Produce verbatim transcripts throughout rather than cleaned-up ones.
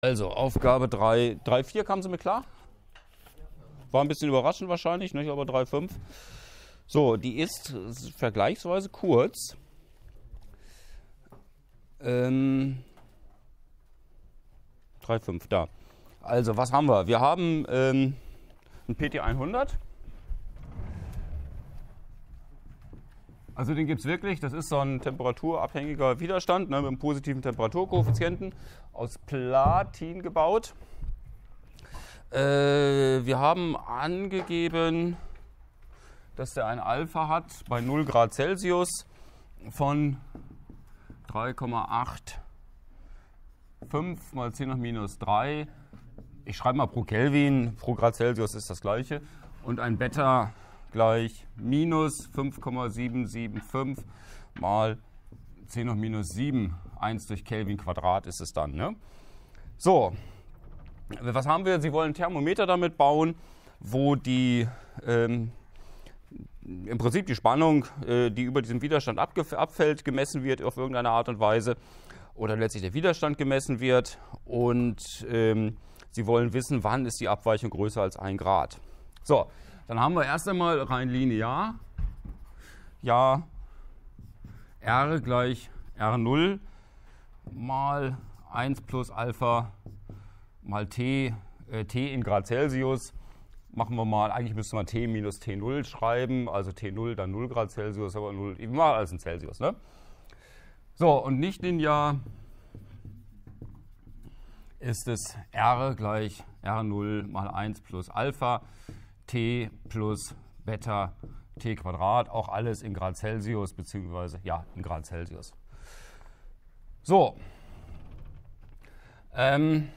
Also, Aufgabe drei, drei vier, kamen Sie mit klar? War ein bisschen überraschend wahrscheinlich, nicht? Aber drei fünf. So, die ist vergleichsweise kurz. Ähm, drei fünf, da. Also, was haben wir? Wir haben ähm, ein P T hundert. Also den gibt es wirklich, das ist so ein temperaturabhängiger Widerstand, ne, mit einem positiven Temperaturkoeffizienten, aus Platin gebaut. Äh, wir haben angegeben, dass der ein Alpha hat bei null Grad Celsius von drei Komma fünfundachtzig mal zehn hoch minus drei. Ich schreibe mal pro Kelvin, pro Grad Celsius ist das gleiche. Und ein Beta gleich minus fünf Komma sieben sieben fünf mal zehn hoch minus sieben. eins durch Kelvin Quadrat ist es dann. Ne? So, was haben wir? Sie wollen ein Thermometer damit bauen, wo die ähm, im Prinzip die Spannung, äh, die über diesem Widerstand abfällt, gemessen wird auf irgendeine Art und Weise. Oder letztlich der Widerstand gemessen wird. Und ähm, Sie wollen wissen, wann ist die Abweichung größer als ein Grad. So. Dann haben wir erst einmal rein linear, ja, R gleich R null mal eins plus Alpha mal T, äh, T in Grad Celsius. Machen wir mal, eigentlich müsste man T minus T null schreiben, also T null, dann null Grad Celsius, aber null, immer als in Celsius. Ne? So, und nicht linear ist es R gleich R null mal eins plus Alpha T plus Beta T Quadrat, auch alles in Grad Celsius, beziehungsweise ja, in Grad Celsius. So. Ähm,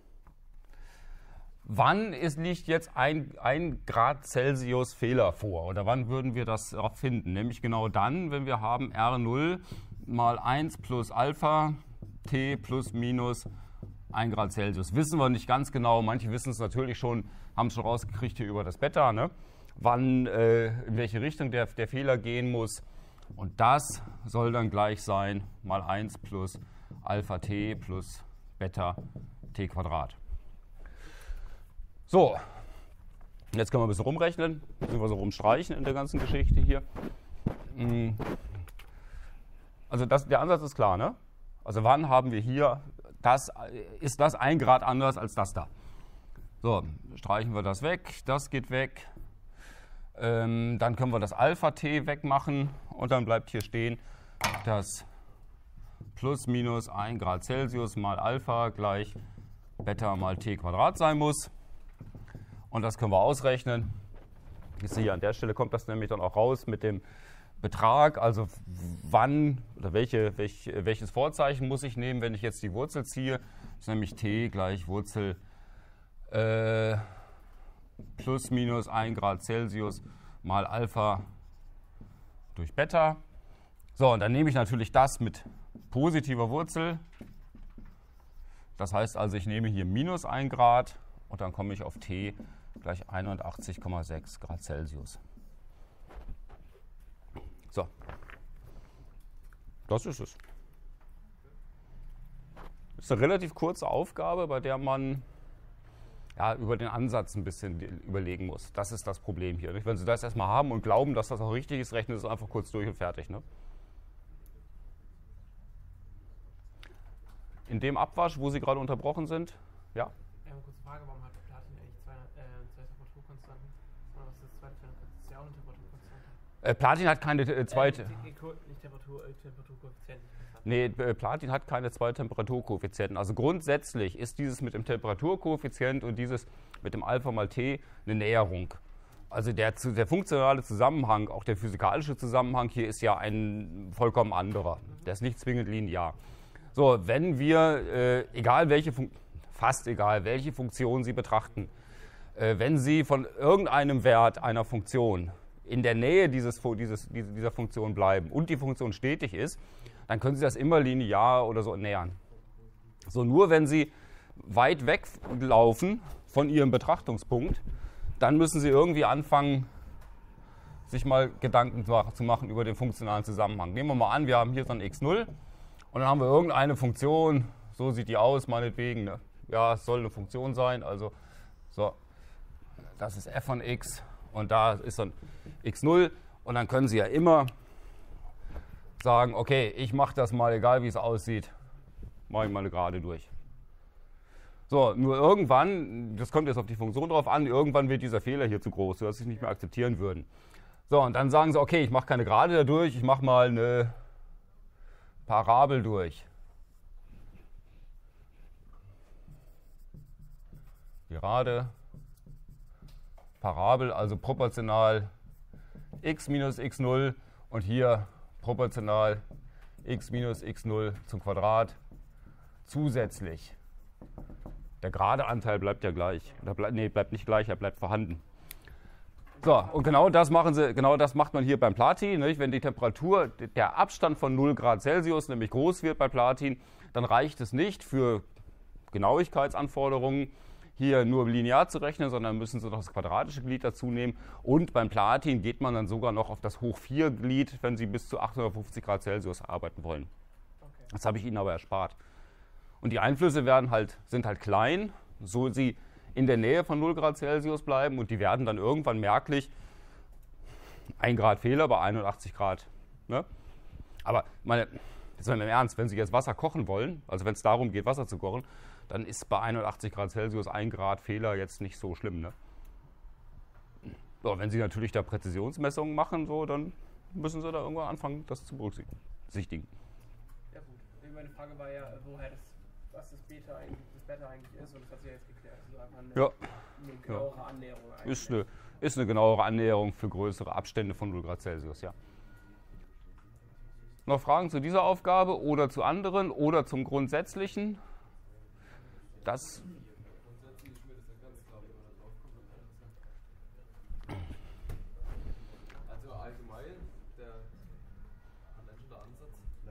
wann ist, liegt jetzt ein, ein Grad Celsius Fehler vor? Oder wann würden wir das auch finden? Nämlich genau dann, wenn wir haben R null mal eins plus Alpha T plus minus ein Grad Celsius. Wissen wir nicht ganz genau, manche wissen es natürlich schon, haben es schon rausgekriegt hier über das Beta, ne? Wann, äh, in welche Richtung der, der Fehler gehen muss. Und das soll dann gleich sein, mal eins plus Alpha T plus Beta T Quadrat. So, jetzt können wir ein bisschen rumrechnen, beziehungsweise rumstreichen in der ganzen Geschichte hier. Also das, der Ansatz ist klar, ne? Also wann haben wir hier, das, ist das ein Grad anders als das da? So, streichen wir das weg, das geht weg. Ähm, dann können wir das Alpha T wegmachen und dann bleibt hier stehen, dass plus minus ein Grad Celsius mal Alpha gleich Beta mal T Quadrat sein muss. Und das können wir ausrechnen. Jetzt hier an der Stelle kommt das nämlich dann auch raus mit dem Betrag, also wann oder welche, welch, welches Vorzeichen muss ich nehmen, wenn ich jetzt die Wurzel ziehe. Das ist nämlich T gleich Wurzel äh, plus minus ein Grad Celsius mal Alpha durch Beta. So, und dann nehme ich natürlich das mit positiver Wurzel. Das heißt also, ich nehme hier minus ein Grad und dann komme ich auf T gleich einundachtzig Komma sechs Grad Celsius. So, das ist es. Das ist eine relativ kurze Aufgabe, bei der man ja, über den Ansatz ein bisschen überlegen muss. Das ist das Problem hier. Nicht? Wenn Sie das erstmal haben und glauben, dass das auch richtig ist, rechnen Sie es einfach kurz durch und fertig. Ne? In dem Abwasch, wo Sie gerade unterbrochen sind, ja? Ja, eine kurze Frage, warum hat Platin eigentlich zwei, äh, zwei Temperaturkonstanten? Oder was ist das zweite? Das ist ja auch eine Temperaturkonstante. Äh, Platin hat keine äh, zweite... Äh, nicht Temperatur, äh, Temperaturkoeffizienten. Nee, äh, Platin hat keine zwei Temperaturkoeffizienten. Also grundsätzlich ist dieses mit dem Temperaturkoeffizient und dieses mit dem Alpha mal T eine Näherung. Also der, der funktionale Zusammenhang, auch der physikalische Zusammenhang hier ist ja ein vollkommen anderer. Der ist nicht zwingend linear. So, wenn wir, äh, egal welche, Fun fast egal welche Funktion Sie betrachten, äh, wenn Sie von irgendeinem Wert einer Funktion in der Nähe dieses, dieses, dieser Funktion bleiben und die Funktion stetig ist, dann können Sie das immer linear oder so nähern. So, nur wenn Sie weit weglaufen von Ihrem Betrachtungspunkt, dann müssen Sie irgendwie anfangen, sich mal Gedanken zu machen über den funktionalen Zusammenhang. Nehmen wir mal an, wir haben hier so ein x null und dann haben wir irgendeine Funktion, so sieht die aus, meinetwegen, ne? ja, es soll eine Funktion sein, also so, das ist f von x und da ist dann x null und dann können Sie ja immer sagen, okay, ich mache das mal, egal wie es aussieht, mache ich mal eine Gerade durch. So, nur irgendwann, das kommt jetzt auf die Funktion drauf an, irgendwann wird dieser Fehler hier zu groß, sodass Sie es nicht mehr akzeptieren würden. So, und dann sagen Sie, okay, ich mache keine Gerade dadurch, ich mache mal eine Parabel durch. Gerade, Parabel, also proportional x minus x null und hier proportional x minus x null zum Quadrat zusätzlich. Der gerade Anteil bleibt ja gleich. Der bleib, nee, bleibt nicht gleich, er bleibt vorhanden. So, und genau das, machen Sie, genau das macht man hier beim Platin. Nicht? Wenn die Temperatur, der Abstand von null Grad Celsius nämlich groß wird bei Platin, dann reicht es nicht für Genauigkeitsanforderungen, hier nur linear zu rechnen, sondern müssen Sie noch das quadratische Glied dazu nehmen. Und beim Platin geht man dann sogar noch auf das Hoch vier Glied, wenn Sie bis zu achthundertfünfzig Grad Celsius arbeiten wollen. Okay. Das habe ich Ihnen aber erspart. Und die Einflüsse werden halt, sind halt klein, so sie in der Nähe von null Grad Celsius bleiben und die werden dann irgendwann merklich ein Grad Fehler bei einundachtzig Grad. Ne? Aber meine, jetzt mal im Ernst, wenn Sie jetzt Wasser kochen wollen, also wenn es darum geht, Wasser zu kochen, dann ist bei einundachtzig Grad Celsius ein Grad Fehler jetzt nicht so schlimm. Ne? So, wenn Sie natürlich da Präzisionsmessungen machen, so, dann müssen Sie da irgendwann anfangen, das zu berücksichtigen. Ja gut, meine Frage war ja, woher das, was das Beta eigentlich, das Beta eigentlich ist, und das hat sich ja jetzt geklärt. Das ist einfach eine, Ja. eine genauere Annäherung eigentlich. Ist eine, ist eine genauere Annäherung für größere Abstände von null Grad Celsius, ja. Noch Fragen zu dieser Aufgabe oder zu anderen oder zum Grundsätzlichen? Das. Also allgemein, der analytische Ansatz.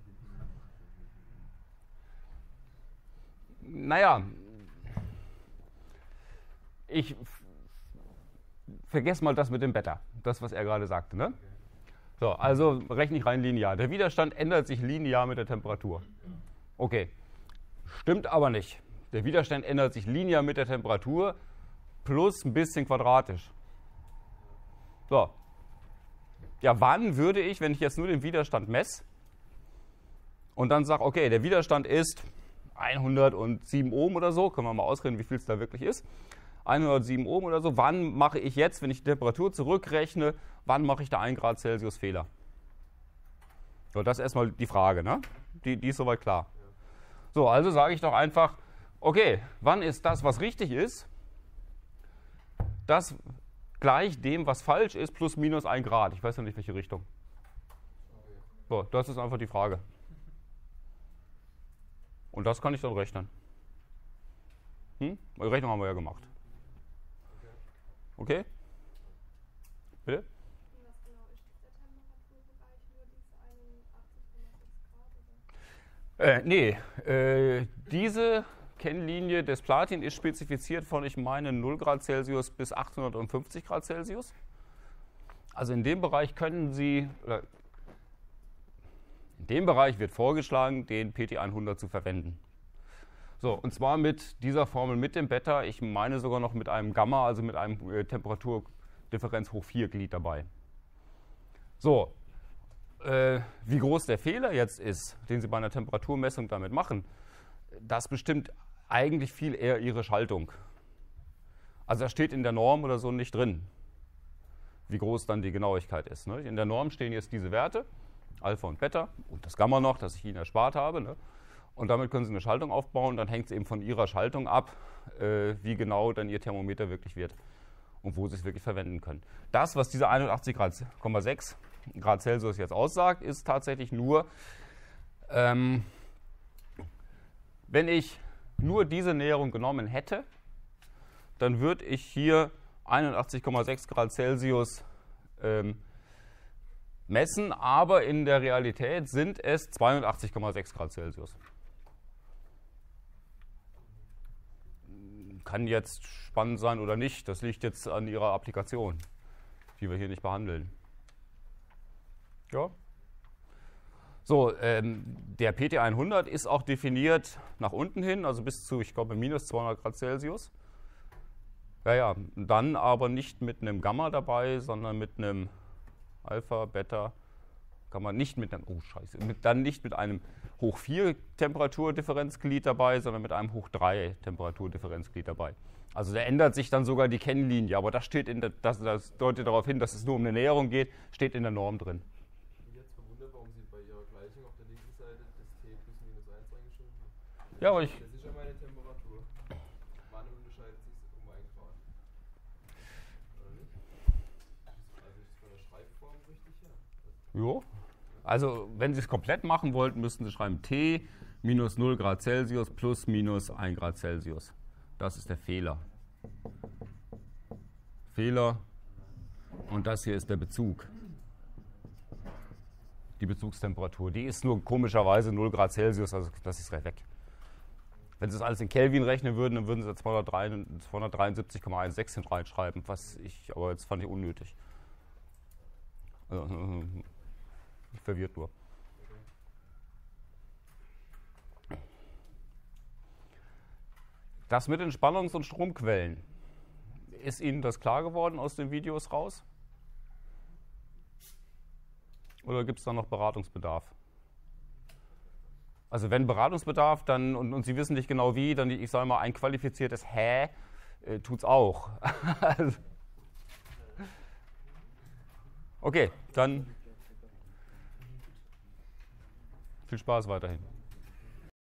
Naja, ich vergesse mal das mit dem Beta, das, was er gerade sagte. Ne? So, also rechne ich rein linear. Der Widerstand ändert sich linear mit der Temperatur. Okay, stimmt aber nicht. Der Widerstand ändert sich linear mit der Temperatur plus ein bisschen quadratisch. So. Ja, wann würde ich, wenn ich jetzt nur den Widerstand messe und dann sage, okay, der Widerstand ist hundertsieben Ohm oder so, können wir mal ausrechnen, wie viel es da wirklich ist, hundertsieben Ohm oder so, wann mache ich jetzt, wenn ich die Temperatur zurückrechne, wann mache ich da ein Grad Celsius Fehler? So, das ist erstmal die Frage, ne? Die, die ist soweit klar. So, also sage ich doch einfach, okay, wann ist das, was richtig ist, das gleich dem, was falsch ist, plus minus ein Grad. Ich weiß ja nicht, welche Richtung. So, das ist einfach die Frage. Und das kann ich dann rechnen. Hm? Die Rechnung haben wir ja gemacht. Okay? Bitte? Was genau ist der Temperaturbereich? Nur diese einundachtzig Komma sechs Grad? Oder? Äh, nee, äh, diese Kennlinie des Platin ist spezifiziert von, ich meine, null Grad Celsius bis achthundertfünfzig Grad Celsius. Also in dem Bereich können Sie, oder in dem Bereich wird vorgeschlagen, den P T hundert zu verwenden. So, und zwar mit dieser Formel mit dem Beta, ich meine sogar noch mit einem Gamma, also mit einem äh, Temperaturdifferenz hoch vier Glied dabei. So, äh, wie groß der Fehler jetzt ist, den Sie bei einer Temperaturmessung damit machen, das bestimmt eigentlich viel eher Ihre Schaltung. Also da steht in der Norm oder so nicht drin, wie groß dann die Genauigkeit ist. Ne? In der Norm stehen jetzt diese Werte, Alpha und Beta und das Gamma noch, das ich Ihnen erspart habe. Ne? Und damit können Sie eine Schaltung aufbauen, dann hängt es eben von Ihrer Schaltung ab, äh, wie genau dann Ihr Thermometer wirklich wird und wo Sie es wirklich verwenden können. Das, was diese einundachtzig Komma sechs Grad Celsius jetzt aussagt, ist tatsächlich nur, ähm, wenn ich nur diese Näherung genommen hätte, dann würde ich hier einundachtzig Komma sechs Grad Celsius ähm, messen, aber in der Realität sind es zweiundachtzig Komma sechs Grad Celsius. Kann jetzt spannend sein oder nicht, das liegt jetzt an Ihrer Applikation, die wir hier nicht behandeln. Ja. So, ähm, der P T hundert ist auch definiert nach unten hin, also bis zu, ich glaube, minus zweihundert Grad Celsius. Ja, ja, dann aber nicht mit einem Gamma dabei, sondern mit einem Alpha, Beta, Gamma, nicht mit einem, oh Scheiße, mit, dann nicht mit einem hoch vier Temperaturdifferenzglied dabei, sondern mit einem hoch drei Temperaturdifferenzglied dabei. Also da ändert sich dann sogar die Kennlinie, aber das, steht in der, das, das deutet darauf hin, dass es nur um eine Näherung geht, steht in der Norm drin. Ich bin jetzt verwundert, warum Sie bei Ihrer Gleichung auf der linken Seite das T plus minus eins reingeschrieben haben. Ja, aber ich, Das ist ja meine Temperatur. Wann unterscheidet sich um ein Grad? Oder nicht? Also ist es von der Schreibform richtig her? jo. Also wenn Sie es komplett machen wollten, müssten Sie schreiben T minus null Grad Celsius plus minus ein Grad Celsius. Das ist der Fehler. Fehler. Und das hier ist der Bezug. Die Bezugstemperatur. Die ist nur komischerweise null Grad Celsius, also das ist weg. Wenn Sie das alles in Kelvin rechnen würden, dann würden Sie zweihundertdreiundsiebzig Komma sechzehn reinschreiben, was ich, aber jetzt fand ich unnötig. Also, verwirrt nur. Das mit den Spannungs- und Stromquellen. Ist Ihnen das klar geworden aus den Videos raus? Oder gibt es da noch Beratungsbedarf? Also wenn Beratungsbedarf, dann, und, und Sie wissen nicht genau wie, dann, ich sage mal, ein qualifiziertes Hä äh, tut es auch. Okay, dann viel Spaß weiterhin.